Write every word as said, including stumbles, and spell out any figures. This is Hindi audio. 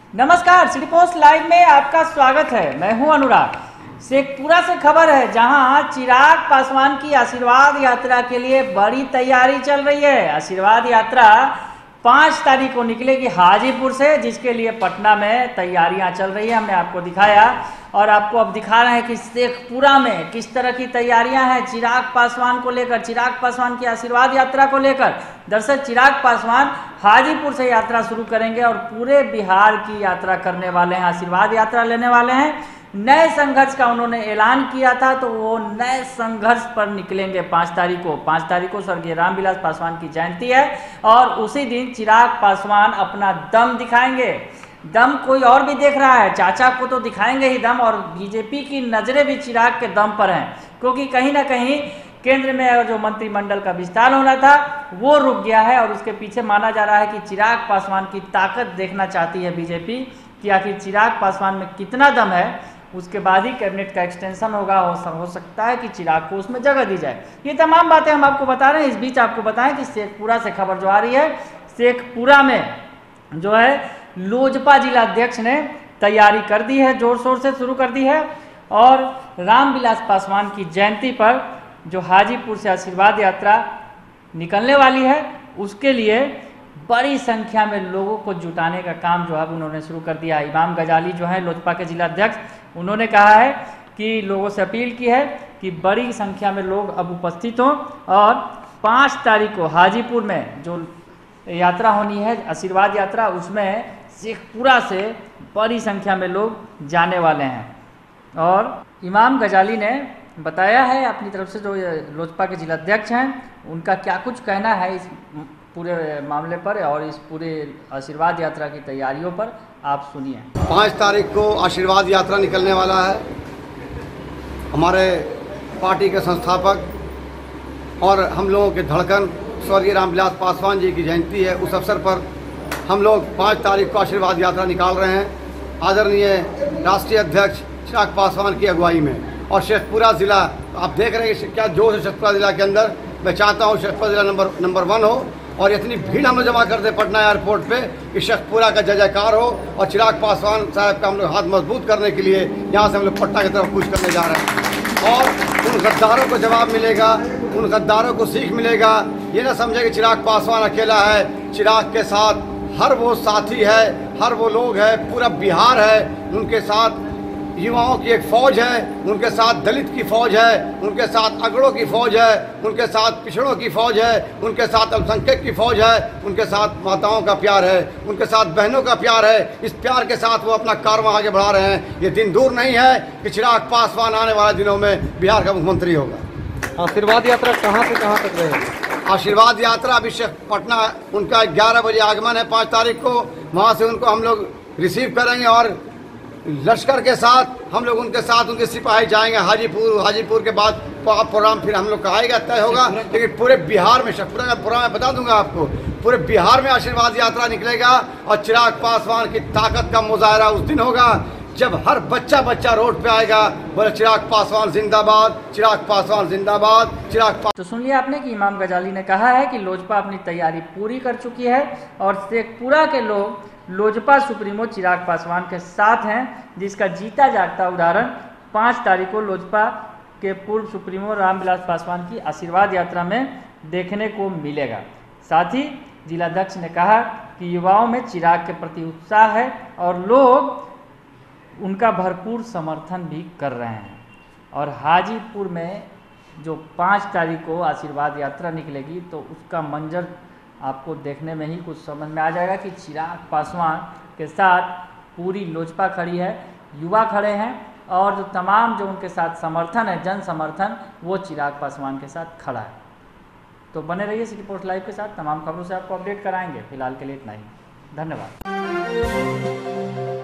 नमस्कार, सिटी पोस्ट लाइव में आपका स्वागत है। मैं हूं अनुराग। शेखपुरा से खबर है, जहां चिराग पासवान की आशीर्वाद यात्रा के लिए बड़ी तैयारी चल रही है। आशीर्वाद यात्रा पाँच तारीख को निकलेगी हाजीपुर से, जिसके लिए पटना में तैयारियां चल रही है। हमने आपको दिखाया और आपको अब दिखा रहे हैं कि शेखपुरा में किस तरह की तैयारियां हैं चिराग पासवान को लेकर, चिराग पासवान की आशीर्वाद यात्रा को लेकर। दरअसल चिराग पासवान हाजीपुर से यात्रा शुरू करेंगे और पूरे बिहार की यात्रा करने वाले हैं, आशीर्वाद यात्रा लेने वाले हैं। नए संघर्ष का उन्होंने ऐलान किया था, तो वो नए संघर्ष पर निकलेंगे पाँच तारीख को। पाँच तारीख को स्वर्गीय रामविलास पासवान की जयंती है और उसी दिन चिराग पासवान अपना दम दिखाएंगे। दम कोई और भी देख रहा है, चाचा को तो दिखाएंगे ही दम, और बीजेपी की नज़रें भी चिराग के दम पर हैं, क्योंकि कहीं ना कहीं केंद्र में जो मंत्रिमंडल का विस्तार होना था वो रुक गया है और उसके पीछे माना जा रहा है कि चिराग पासवान की ताकत देखना चाहती है बीजेपी कि आखिर चिराग पासवान में कितना दम है। उसके बाद ही कैबिनेट का एक्सटेंशन होगा, हो, हो सकता है कि चिराग को उसमें जगह दी जाए। ये तमाम बातें हम आपको बता रहे हैं। इस बीच आपको बताएं कि शेखपुरा से खबर जो आ रही है, शेखपुरा में जो है लोजपा जिला अध्यक्ष ने तैयारी कर दी है, जोर शोर से शुरू कर दी है। और रामविलास पासवान की जयंती पर जो हाजीपुर से आशीर्वाद यात्रा निकलने वाली है, उसके लिए बड़ी संख्या में लोगों को जुटाने का काम जो है उन्होंने शुरू कर दिया है। इमाम गजाली जो है लोजपा के जिला अध्यक्ष, उन्होंने कहा है कि लोगों से अपील की है कि बड़ी संख्या में लोग अब उपस्थित हों और पाँच तारीख को हाजीपुर में जो यात्रा होनी है आशीर्वाद यात्रा, उसमें शेखपुरा से बड़ी संख्या में लोग जाने वाले हैं। और इमाम गजाली ने बताया है अपनी तरफ से, जो लोजपा के जिला अध्यक्ष हैं, उनका क्या कुछ कहना है इस पूरे मामले पर और इस पूरे आशीर्वाद यात्रा की तैयारियों पर, आप सुनिए। पाँच तारीख को आशीर्वाद यात्रा निकलने वाला है। हमारे पार्टी के संस्थापक और हम लोगों के धड़कन स्वर्गीय रामविलास पासवान जी की जयंती है। उस अवसर पर हम लोग पाँच तारीख को आशीर्वाद यात्रा निकाल रहे हैं, आदरणीय राष्ट्रीय अध्यक्ष चिराग पासवान की अगुवाई में। और शेखपुरा ज़िला आप देख रहे हैं क्या जोश है शेखपुरा ज़िला के अंदर। मैं चाहता हूँ शेखपुरा ज़िला नंबर नंबर वन हो और इतनी भीड़ हम लोग जमा कर दे पटना एयरपोर्ट पे कि शेखपुरा का जय जयकार हो। और चिराग पासवान साहब का हम लोग हाथ मजबूत करने के लिए यहाँ से हम लोग पटना की तरफ कूच करने जा रहे हैं। और उन गद्दारों को जवाब मिलेगा, उन गद्दारों को सीख मिलेगा। ये ना समझे कि चिराग पासवान अकेला है, चिराग के साथ हर वो साथी है, हर वो लोग है, पूरा बिहार है। उनके साथ युवाओं की एक फ़ौज है, उनके साथ दलित की फ़ौज है, उनके साथ अगड़ों की फ़ौज है, उनके साथ पिछड़ों की फ़ौज है, उनके साथ अल्पसंख्यक की फ़ौज है, उनके साथ माताओं का प्यार है, उनके साथ बहनों का प्यार है। इस प्यार के साथ वो अपना कारवां आगे बढ़ा रहे हैं। ये दिन दूर नहीं है कि चिराग पासवान आने वाले दिनों में बिहार का मुख्यमंत्री होगा। आशीर्वाद यात्रा कहाँ से कहाँ तक रहेगी? आशीर्वाद यात्रा अभी पटना उनका ग्यारह बजे आगमन है पाँच तारीख को। वहाँ से उनको हम लोग रिसीव करेंगे और लश्कर के साथ हम लोग उनके साथ उनके सिपाही जाएंगे हाजीपुर। हाजीपुर के बाद प्रोग्राम फिर हम लोग का आएगा, तय होगा। लेकिन पूरे बिहार में शेखपुरा का प्रोग्राम मैं बता दूंगा आपको, पूरे बिहार में आशीर्वाद यात्रा निकलेगा और चिराग पासवान की ताकत का मुजाहरा उस दिन होगा जब हर बच्चा बच्चा रोड पे आएगा, बोले चिराग पासवान जिंदाबाद, चिराग पासवान जिंदाबाद, चिराग पासवान। तो सुन लिया आपने कि इमाम गजाली ने कहा है कि लोजपा अपनी तैयारी पूरी कर चुकी है और शेखपुरा के लोग लोजपा सुप्रीमो चिराग पासवान के साथ हैं, जिसका जीता जागता उदाहरण पाँच तारीख को लोजपा के पूर्व सुप्रीमो रामविलास पासवान की आशीर्वाद यात्रा में देखने को मिलेगा। साथ ही जिलाध्यक्ष ने कहा कि युवाओं में चिराग के प्रति उत्साह है और लोग उनका भरपूर समर्थन भी कर रहे हैं। और हाजीपुर में जो पाँच तारीख को आशीर्वाद यात्रा निकलेगी, तो उसका मंजर आपको देखने में ही कुछ समझ में आ जाएगा कि चिराग पासवान के साथ पूरी लोजपा खड़ी है, युवा खड़े हैं और जो तमाम जो उनके साथ समर्थन है, जन समर्थन, वो चिराग पासवान के साथ खड़ा है। तो बने रहिए सिटी पोस्ट लाइव के साथ, तमाम खबरों से आपको अपडेट कराएंगे। फिलहाल के लिए इतना ही, धन्यवाद।